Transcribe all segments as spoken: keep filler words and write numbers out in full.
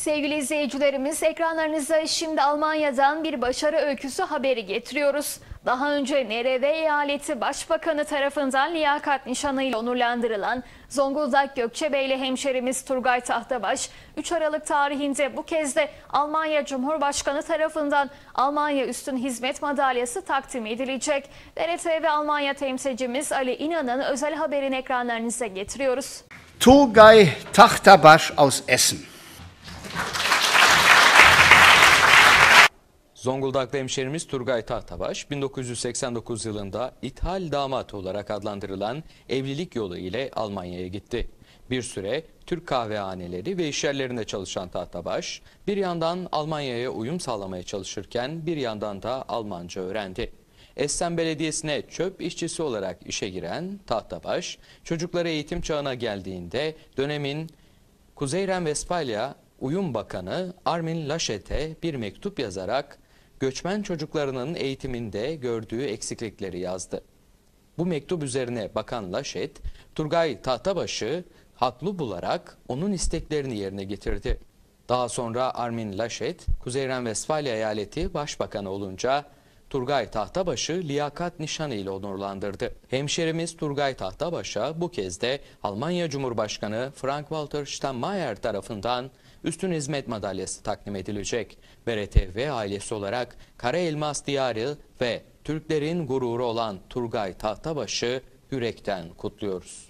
Sevgili izleyicilerimiz, ekranlarınıza şimdi Almanya'dan bir başarı öyküsü haberi getiriyoruz. Daha önce N R V Eyaleti Başbakanı tarafından liyakat nişanıyla onurlandırılan Zonguldak Gökçebeyli hemşerimiz Turgay Tahtabaş, üç Aralık tarihinde bu kez de Almanya Cumhurbaşkanı tarafından Almanya Üstün Hizmet Madalyası takdim edilecek. D R T ve Almanya temsilcimiz Ali İnan'ın özel haberini ekranlarınıza getiriyoruz. Turgay Tahtabaş aus Essen. Zonguldaklı hemşerimiz Turgay Tahtabaş, bin dokuz yüz seksen dokuz yılında ithal damat olarak adlandırılan evlilik yolu ile Almanya'ya gitti. Bir süre Türk kahvehaneleri ve işyerlerinde çalışan Tahtabaş, bir yandan Almanya'ya uyum sağlamaya çalışırken bir yandan da Almanca öğrendi. Essen Belediyesi'ne çöp işçisi olarak işe giren Tahtabaş, çocukları eğitim çağına geldiğinde dönemin Kuzey Ren-Vestfalya Uyum Bakanı Armin Laschet'e bir mektup yazarak göçmen çocuklarının eğitiminde gördüğü eksiklikleri yazdı. Bu mektup üzerine Bakan Laschet, Turgay Tahtabaş'ı haklı bularak onun isteklerini yerine getirdi. Daha sonra Armin Laschet, Kuzey Ren-Vestfalya Eyaleti Başbakanı olunca Turgay Tahtabaş'ı liyakat nişanı ile onurlandırdı. Hemşerimiz Turgay Tahtabaş'a bu kez de Almanya Cumhurbaşkanı Frank-Walter Steinmeier tarafından Üstün Hizmet Madalyası takdim edilecek. B R T V ailesi olarak Kara Elmas Diyarı ve Türklerin gururu olan Turgay Tahtabaş'ı yürekten kutluyoruz.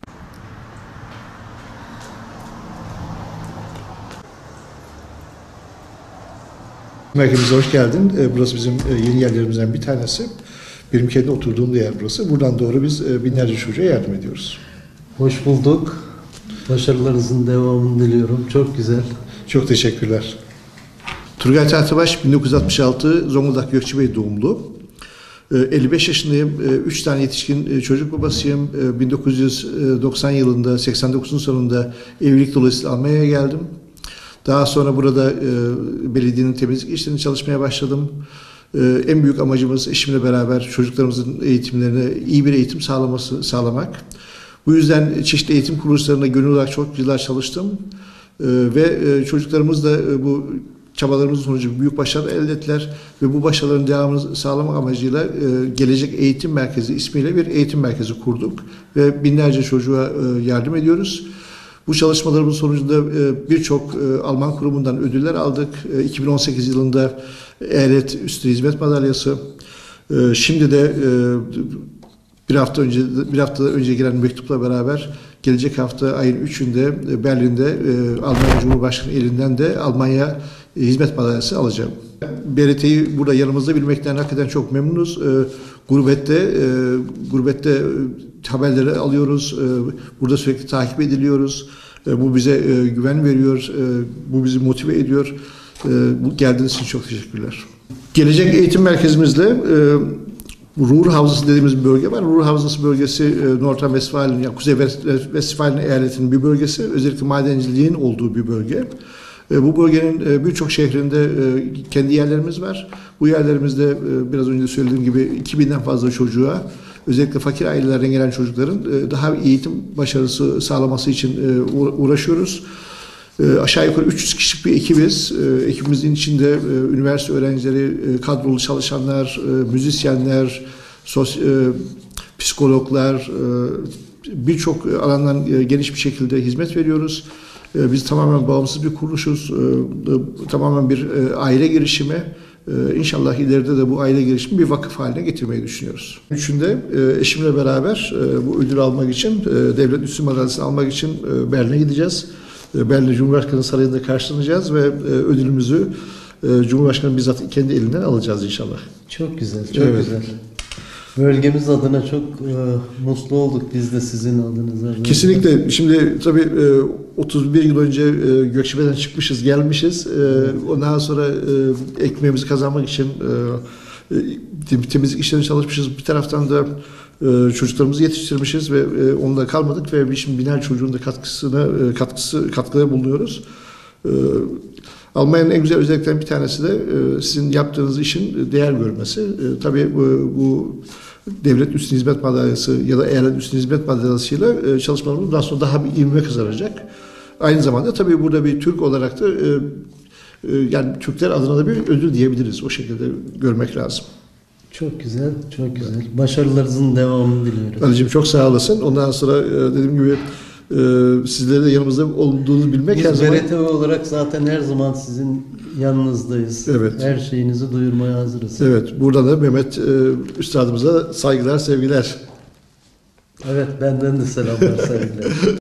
Merkezimize hoş geldin. Burası bizim yeni yerlerimizden bir tanesi. Benim kendi oturduğum yer burası. Buradan doğru biz binlerce çocuğa yardım ediyoruz. Hoş bulduk. Başarılarınızın devamını diliyorum. Çok güzel. Çok teşekkürler. Turgay Tahtabaş bin dokuz yüz altmış altı Zonguldak Gökçebey doğumlu. elli beş yaşındayım. üç tane yetişkin çocuk babasıyım. bin dokuz yüz doksan yılında, seksen dokuzun sonunda evlilik dolayısıyla Almanya'ya geldim. Daha sonra burada e, belediyenin temizlik işlerinde çalışmaya başladım. E, en büyük amacımız eşimle beraber çocuklarımızın eğitimlerine iyi bir eğitim sağlaması sağlamak. Bu yüzden çeşitli eğitim kuruluşlarında gönüllü olarak çok yıllar çalıştım. E, ve e, çocuklarımız da e, bu çabalarımızın sonucu büyük başarı elde ettiler. Ve bu başarıların devamını sağlamak amacıyla e, Gelecek Eğitim Merkezi ismiyle bir eğitim merkezi kurduk. Ve binlerce çocuğa e, yardım ediyoruz. Bu çalışmalarımız sonucunda birçok Alman kurumundan ödüller aldık. iki bin on sekiz yılında Eyalet Üstün Hizmet Madalyası. Şimdi de bir hafta önce bir hafta önce gelen mektupla beraber gelecek hafta ayın üçünde Berlin'de Almanya Cumhurbaşkanı elinden de Almanya Hizmet Madalyası alacağım. B R T'yi burada yanımızda bilmekten hakikaten çok memnunuz. Gurbette, gurbette haberleri alıyoruz. Burada sürekli takip ediliyoruz. Bu bize güven veriyor. Bu bizi motive ediyor. Bu geldiğiniz için çok teşekkürler. Gelecek Eğitim Merkezimizde Ruhr Havzası dediğimiz bir bölge var. Ruhr Havzası bölgesi Nordrhein-Westfalen, yani Kuzey Westfalen eyaletinin bir bölgesi. Özellikle madenciliğin olduğu bir bölge. Bu bölgenin birçok şehrinde kendi yerlerimiz var. Bu yerlerimizde biraz önce söylediğim gibi iki binden fazla çocuğa, özellikle fakir ailelerden gelen çocukların daha eğitim başarısı sağlaması için uğraşıyoruz. Aşağı yukarı üç yüz kişilik bir ekibiz. Ekibimizin içinde üniversite öğrencileri, kadrolu çalışanlar, müzisyenler, sos, psikologlar, birçok alandan geniş bir şekilde hizmet veriyoruz. Biz tamamen bağımsız bir kuruluşuz, tamamen bir aile girişimi. İnşallah ileride de bu aile girişimi bir vakıf haline getirmeyi düşünüyoruz. Üçünde eşimle beraber bu ödülü almak için, devlet üstün madalyasını almak için Berlin'e gideceğiz. Berlin Cumhurbaşkanı Sarayı'nda karşılanacağız ve ödülümüzü Cumhurbaşkanı bizzat kendi elinden alacağız inşallah. Çok güzel, çok evet. güzel. Bölgemiz adına çok e, mutlu olduk biz de sizin adınıza. Kesinlikle. Şimdi tabii e, otuz bir yıl önce e, Gökçebey'den çıkmışız, gelmişiz. E, ondan sonra e, ekmeğimizi kazanmak için e, temizlik işlerine çalışmışız. Bir taraftan da e, çocuklarımızı yetiştirmişiz ve e, onunla kalmadık ve şimdi binlerce çocuğun da katkısına e, katkısı katkıda bulunuyoruz. E, Almanya'nın en güzel özelliklerinden bir tanesi de e, sizin yaptığınız işin değer görmesi. E, tabii bu, bu Devlet Üstün Hizmet Madalyası ya da Eyalet Üstün Hizmet Madalyası'yla e, çalışmalarımız daha sonra daha bir ivme kazanacak. Aynı zamanda tabii burada bir Türk olarak da e, e, yani Türkler adına da bir ödül diyebiliriz. O şekilde görmek lazım. Çok güzel, çok güzel. Başarılarınızın devamını diliyoruz. Ali'cim çok sağ olasın. Ondan sonra e, dediğim gibi e, sizlerin de yanımızda olduğunuzu bilmek her Biz zaman... B R T V olarak zaten her zaman sizin yanınızdayız. Evet. Her şeyinizi duyurmaya hazırız. Evet, burada da Mehmet e, Üstadımıza saygılar, sevgiler. Evet, benden de selamlar, sevgiler.